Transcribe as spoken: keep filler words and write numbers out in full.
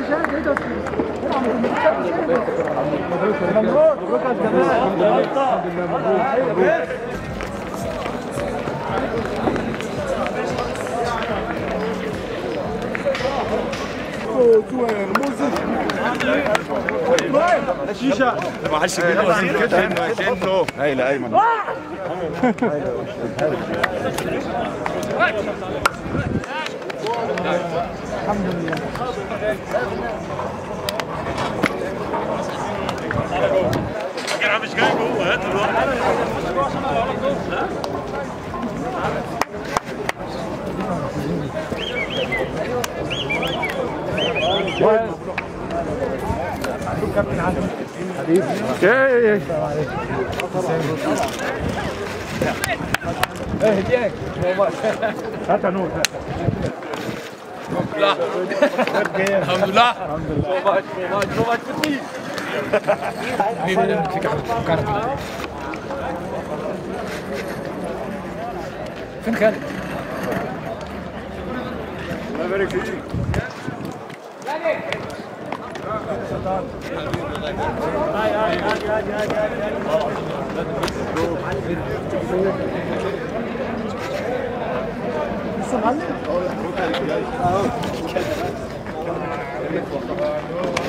مبروك مبروك على الجمال. الشيشه ما حدش يجيب كده كانه هايله ايمن. الحمد لله. انا مش جاي جوه هات الواحد. كابتن علي حبيبي. ايه ايه هديك هات نور. لا الحمد لله الحمد لله. فين خالد؟ الله يبارك فيك. هاي هاي هاي هاي هاي لسه معلم؟